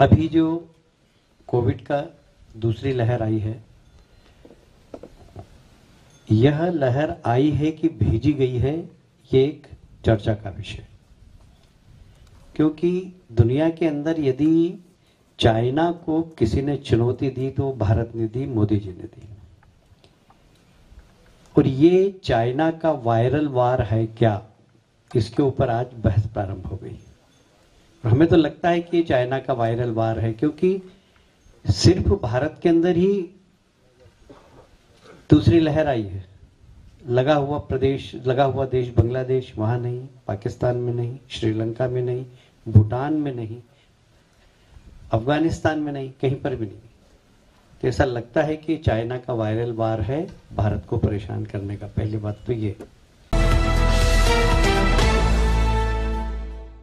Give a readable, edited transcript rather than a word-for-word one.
अभी जो कोविड का दूसरी लहर आई है, यह लहर आई है कि भेजी गई है, ये एक चर्चा का विषय। क्योंकि दुनिया के अंदर यदि चाइना को किसी ने चुनौती दी तो भारत ने दी, मोदी जी ने दी। और ये चाइना का वायरल वार है क्या, इसके ऊपर आज बहस प्रारंभ हो गई। हमें तो लगता है कि चाइना का वायरल वार है, क्योंकि सिर्फ भारत के अंदर ही दूसरी लहर आई है। लगा हुआ देश बांग्लादेश, वहां नहीं, पाकिस्तान में नहीं, श्रीलंका में नहीं, भूटान में नहीं, अफगानिस्तान में नहीं, कहीं पर भी नहीं। तो ऐसा लगता है कि चाइना का वायरल वार है भारत को परेशान करने का। पहली बात तो ये।